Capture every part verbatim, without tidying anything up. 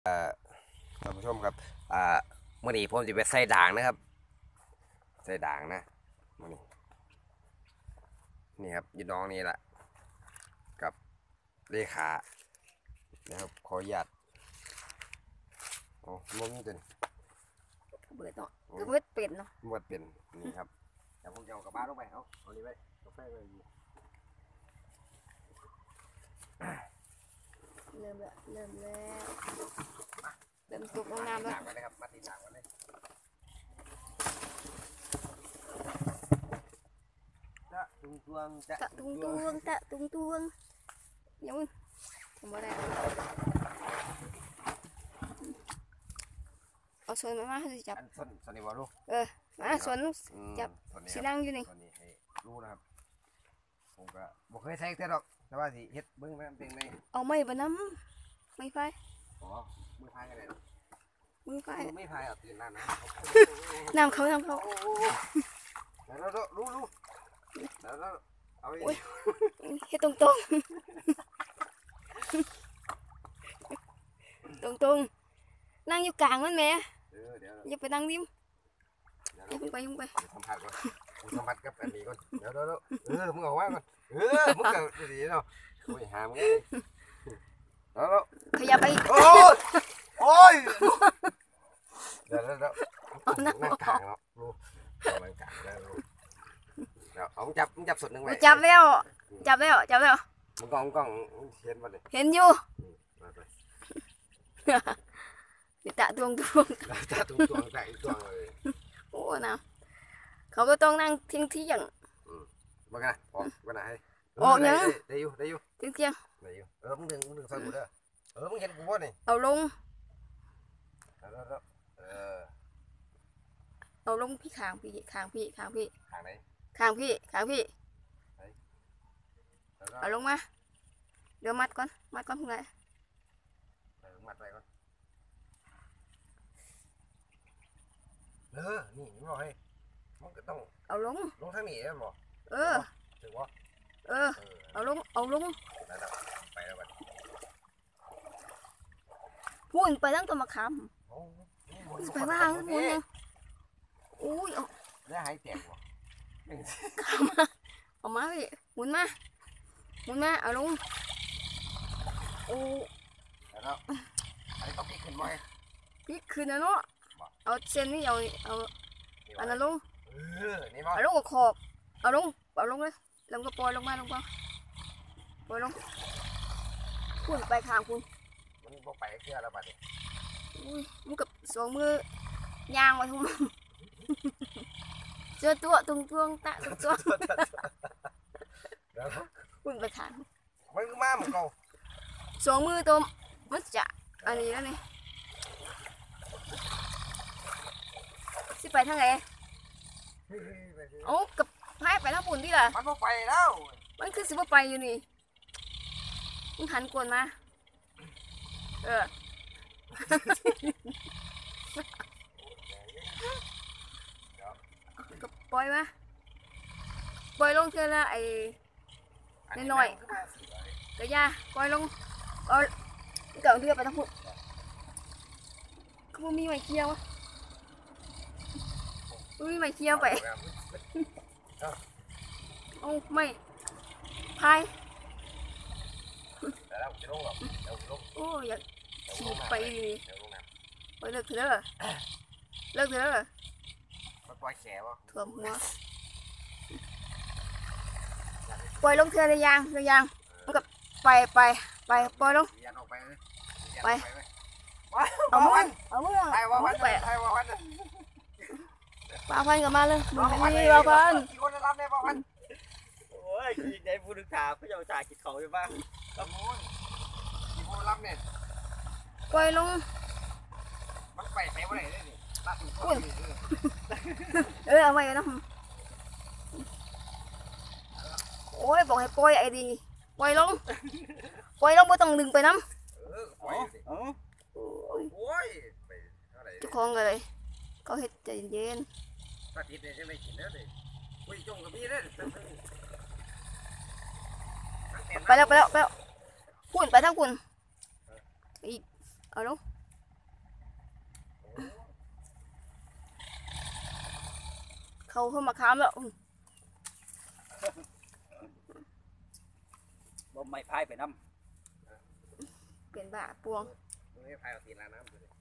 ท่านผู้ชมครับอ่าเมื่อนี้ผมจะไปใส่ด่างนะครับใส่ด่างนะมื่อนี้นี่ครับอยู่น้องนี่แหละกับเลขานะครับขออนุญาตโอ้มมีตัวนี้เบิดเนาะก็เบิดเป็นเนาะมวดเป็นนี่ครับเดี๋ยวผมจะเอากลับบ้านลงไปเอาเอานี้ไว้กาแฟไว้อยู่เริ่มแล้วเริ่มแล้วเริ่มสุกงามแล้วด่างกันเลยครับมาตีด่างกันเลยตะตุงตวงตะตะตุงตวงตะตุงตวงยังมึงทำอะไรเอาส่วนมามาให้จับอันส้นส้นนี่วะลูกเออมาส่วนจับสีนั่งอยู่นี่ส้นนี้ให้รู้นะครับผมก็บอกเคยใส่เท่าดอกแต่ว่าสิเฮ็ดเบิ้งมันเป็นไงเอาไม้บะน้ำไม่ไฟอ๋อมือพายกันเลยมือไฟไม่พายอ่ะตื่นน้ำนะน้ำเขาน้ำเขาเดี๋ยวเรารู้รู้เดี๋ยวเราเอาไปให้ตรงตรงตรงตรงนั่งอยู่กลางมันแม่อย่าไปนั่งริมอย่าไปยุ่งไปสัมผัสก่อนสัมผัสกับอันนี้ก่อนเดี๋ยวเดี๋ยวเออมึงเอาไว้ก่อนเออมึงเกิดดีเนาะโอ้ยหามไงแล้วขยับไปโอ้ยโอ้ยเดี๋ยวเดี๋ยวนั่งกลางแล้วรู้นั่งกลางแล้วรู้เดี๋ยวเอาจับจับสุดหนึ่งไว้จับแล้วจับแล้วจับแล้วมึงกล้องกล้องเห็นป่ะเนี่ยเห็นอยู่ตะตวงตวงตะตวงตวงตะตวงเลยโอ้นะเขาก็ต้องนั่งทิ้งที่อย่างมาไงออกมาไหนออกยังได้อยู่ได้อยู่ทิ้งเที่ยงได้อยู่เออมึงดึงมึงดึงใส่กูเด้อเออมึงเห็นกูบ่นี่เอาลงเออเอาลงพี่ขางพี่ขางพี่ขางพี่ขางไหนขางพี่ขางพี่เอาลงมาเดี๋ยวมัดก่อนมัดก่อนพวกไหนมัดไปก่อนเออนี่นี่บอกให้มันก็ต้องเอาลงลงทางนี้นะบอกเออถึงว่าเออเอาลงเอาลงไปแล้วบัดพูนไปตั้งตัวมาคำไปว่าพูนยังอุ้ยเอาแล้วหายแตกวะเอามาเอามาพี่หมุนมาหมุนมาเอาลงโอ้แล้วอันนี้ต้องพลิกขึ้นไหมพลิกขึ้นนะเนาะเอาเส้นนี้เอาเอาอันนั้นลงเอาลงกับขอบเอาลงเอาลงเลยลงก็ปล่อยลงมาลงมาปล่อยลงคุณไปทางคุณมันบอกไปเชื่อแล้วบัดนี้อุ้ยมึงกับสองมือย่างไว้ทุ่มเจอตัวตรงตวงตะตรงตวงคุณไปทางมันก็มาเหมือนเก่าสองมือตัวมันจะอันนี้แล้วนี่สิไปทางไหนโอ้กับพายไปทางปุ่นที่ล่ะมันบ่ไปแล้วมันคือสิบ่ไปอยู่นี่มึงหันกวนมาเออกับปล่อยมาปล่อยลงเท่าละไอ้น้อยๆกระยาปล่อยลงเอาเก่าเรือไปทางปุ่นเขามีไม้เคี้ยวมีไม้เคี้ยวไปโอ้ไม่พายโอ้อยากขี่ไปไปเลิกเถอะเลิกเถอะปล่อยแขวะถ่วงหัวปล่อยลงเธอเลยยังเลยยังมันกับไปไปไปปล่อยลงไปเอามือเอามือไปไปปลาพันกับมาเลยมึงนี่ปลาพันกี่คนจะรับได้ปลาพันโอ้ยกินได้พูดถึงถามเขาจะเอาจ่ายกินเขาอยู่บ้างตะมูนกี่คนรับเนี่ยปล่อยลงมันไปใส่อะไรได้ดิตัดถุงเออเอาไว้นะโอ้ยบอกให้ปล่อยไอ้ดีปล่อยลงปล่อยลงไม่ต้องดึงไปน้ำเจ้าของเลยเขาเห็ดใจเย็นตัดทิศเนี่ยจะไม่กินแล้วเลยอุ้ยจงกับพี่เลยไปแล้วไปแล้วไปแล้วคุณไปทั้งคุณอีกเอาลงเขาเข้ามาค้ามแล้วอืมบ่ไม่พายไปน้เปลี่ยนบ้าปวงมึงให้พายเอาตีนล้างน้ำดูดิ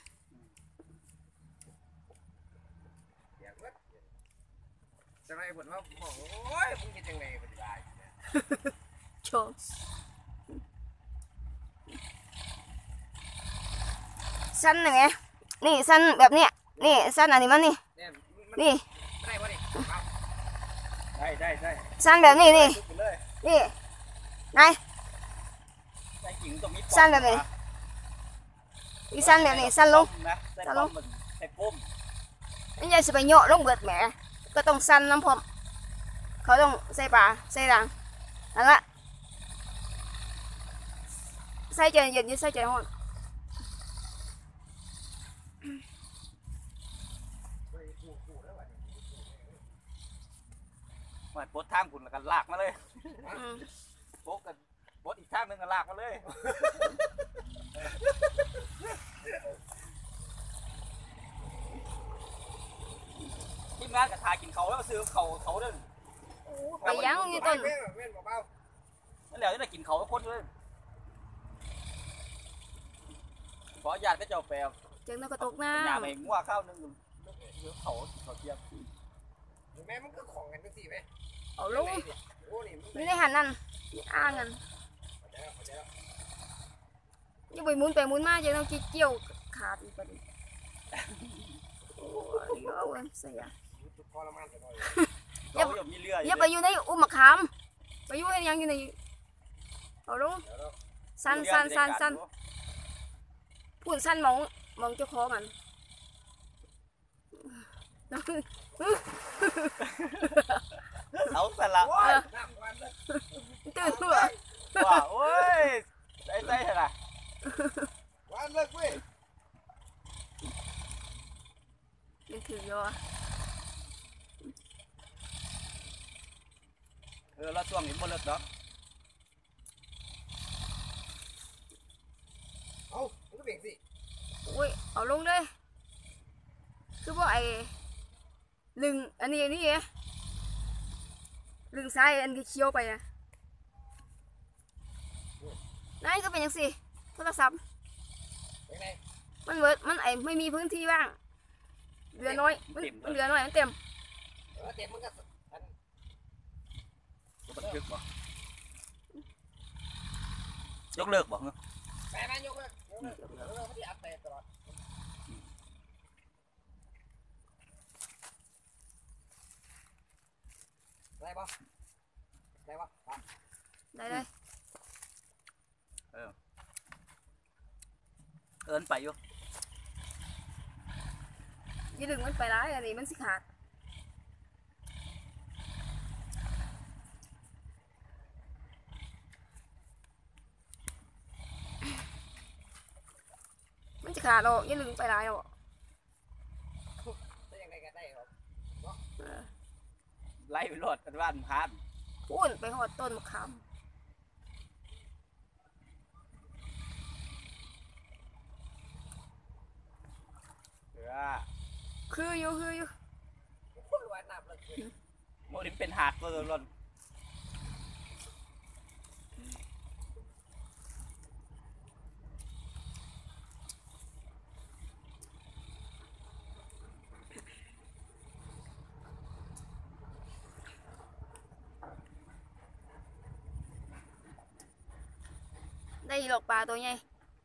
เดี๋ยวเว้ยจะไม่ผลว่าบอกโอ้ยมึงจะจังไงปฏิบัติเนี่ยชมสั้นหนึ่งไงนี่สั้นแบบเนี้ยนี่สั้นอันนี้มันนี่เนี่ยมันนี่ได้ปะนี่เอาำได้ได้ได้สั้นแบบนี้นี่ลุกไปเลยนี่นายได้จริงตรงนี้สั้นแบบนี้ อีสั้นแบบนี้สั้นลงนะใส่สั้นป้ลอง มมันใส่ป้มนี่ยายสิไปโยะลงเบิดแหมก็ต้องสั้นน้ำพร้อมเขาต้องใส่ปลาใส่ด่างนั่นละใส่ใจเย็นๆใส่ใจร้อนมาปลดทางคุณแล้วกันลากมาเลยอืมปลดกันปลดอีกทางหนึงก็ลากมาเลยทีมงานก็ทากินเขาแล้วมาซื้อเขาเขาเด้อไปยังอยู่ต้นเว้นเว้นเบานั่นแหละที่ได้กินเขาทุกคนเลยขออนุญาตก็จะเอาแปลเจังนกกระตกน้ยาไปงัวข้าวหนึงหรือเขาเขาเทียมๆแม่มันก็ของกันจังสิไหมำเอาลงโอ้นี่มันนี่ในหันนั่นนี่อ้างกันเข้าใจแล้วเข้าใจแล้วอย่าไปหมุนไปหมุนมาจะต้องเกี่ยวขาดอีกประเดี๋ยวโอ้ยเอาเว้ยเสียจุดทรมานจะหน่อยเขาอยู่มีเรืออย่าไปอยู่ในอุ้มมะขามไปอยู่ในยังอยู่ในเอาลงเดี๋ยวเราสั้นสั้นสั้นสั้นพูดสั้นมองมองเจ้าของมันเอาสละโอ้ยน้ำควันเลยตื่นหัวว่าโอ้ยใจใจเหรอควันเลิกเว้ยยังถืออยู่อ่ะเออแล้วช่วงนี้บ่เลิกดอกเอามันก็เบ่งสิอุ้ยเอาลงเลยคือว่าไอ้ลึงอันนี้อันนี้ไงลึงซ้ายอันที่เคี้ยวไปนะนั่นก็เป็นยังสิโทรศัพท์เป็นไงมันเวิร์ดมันไอ้ไม่มีพื้นที่ว่างเหลือน้อยมันมันเหลือน้อยมันเต็มเออเต็มมันก็อันบันทึกบ่ยกเลิกบ่เนอะแม่แม่ยกเลยยกเลยยกเลยเขาที่อัดไปตลอดได้ปะได้ปะครับได้เลยเอินไปอยู่อย่าดึงมันไปร้ายอันนี้มันสิขาดมันจะขาดหรอกอย่าดึงไปร้ายหรอกได้ยังไงก็ได้ครับเออไล่ไปรถกันบ้านพานพูนไปหอดต้นมะขามเออคืออยู่คืออยู่คุณรวยน้ำเลยโมดินเป็นหาดตัวล้นๆได้หลอกปลาตัวใหญ่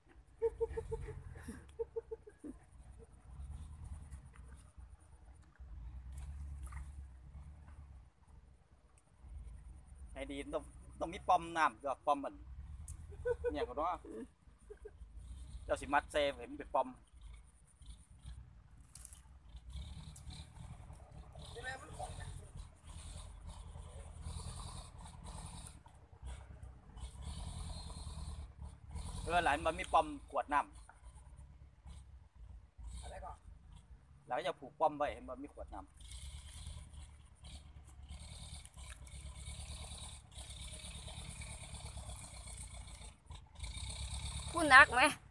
ให้ดีต้องต้องมีปอมน้ำดอกปอมมันเนี่ยก็เนาะเจ้าสิมัดเซฟเห็นเป็นปอมใช่ไหมมันของนะเออหลานมันมีปอมขวดน้อะไรก่อนำแล้วก็จะผูกปอมไว้เห็นมันมีขวดน้พูดนักไหมำ